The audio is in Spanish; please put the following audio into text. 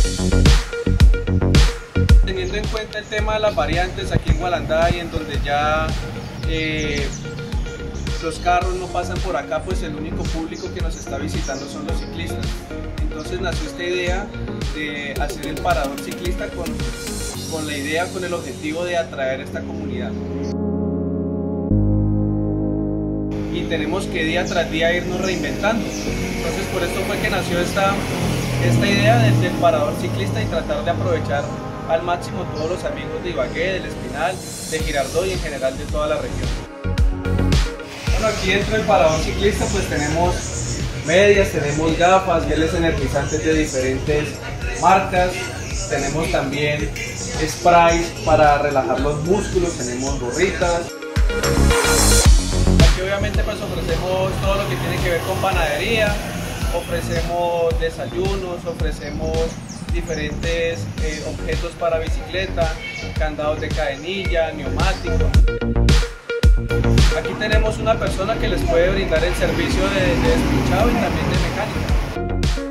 Teniendo en cuenta el tema de las variantes aquí en Gualanday, en donde ya los carros no pasan por acá, pues el único público que nos está visitando son los ciclistas. Entonces nació esta idea de hacer el parador ciclista con la idea, con el objetivo de atraer a esta comunidad. Y tenemos que día tras día irnos reinventando. Entonces por esto fue que nació esta idea del parador ciclista y tratar de aprovechar al máximo todos los amigos de Ibagué, del Espinal, de Girardot y en general de toda la región. Bueno, aquí dentro del parador ciclista pues tenemos medias, tenemos gafas, geles energizantes de diferentes marcas, tenemos también sprays para relajar los músculos, tenemos gorritas. Aquí obviamente pues ofrecemos todo lo que tiene que ver con panadería, ofrecemos desayunos, ofrecemos diferentes objetos para bicicleta, candados de cadenilla, neumáticos. Aquí tenemos una persona que les puede brindar el servicio de despinchado y también de mecánica.